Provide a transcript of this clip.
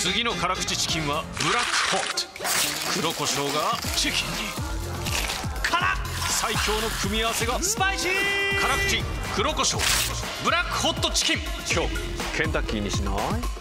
次の辛口チキンはブラックホット。黒胡椒がチキンに辛っ。最強の組み合わせがスパイシー。辛口黒胡椒ブラックホットチキン。 今日ケンタッキーにしない？